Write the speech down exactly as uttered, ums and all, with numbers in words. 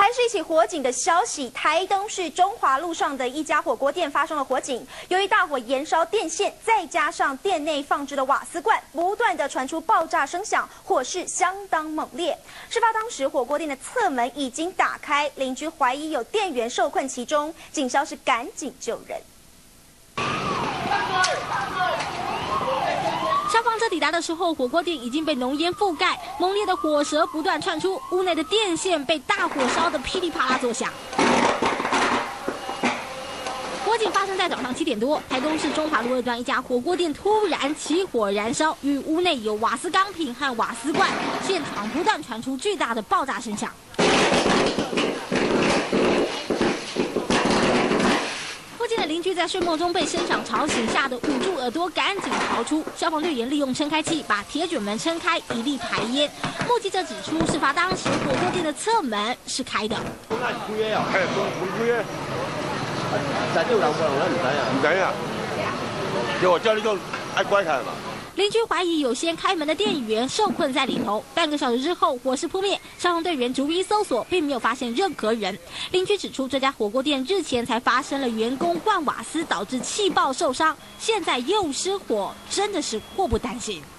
还是一起火警的消息，台东市中华路上的一家火锅店发生了火警，由于大火延烧电线，再加上店内放置的瓦斯罐不断的传出爆炸声响，火势相当猛烈。事发当时，火锅店的侧门已经打开，邻居怀疑有店员受困其中，警消是赶紧救人。 消防车抵达的时候，火锅店已经被浓烟覆盖，猛烈的火舌不断窜出，屋内的电线被大火烧得噼里啪啦作响。火警发生在早上七点多，台东市中华路二段一家火锅店突然起火燃烧，由于屋内有瓦斯钢瓶和瓦斯罐，现场不断传出巨大的爆炸声响。 附近的邻居在睡梦中被声响吵醒，吓得捂住耳朵，赶紧逃出。消防队员利用撑开器把铁卷门撑开，以力排烟。目击者指出，事发当时火锅店的侧门是开的。 那是开的哦，开的门开的。在这有人过，我唔知啊，唔知啊。叫我叫你就爱关开嘛。 邻居怀疑有先开门的店员受困在里头。半个小时之后，火势扑灭，消防队员逐一搜索，并没有发现任何人。邻居指出，这家火锅店日前才发生了员工灌瓦斯导致气爆受伤，现在又失火，真的是祸不单行。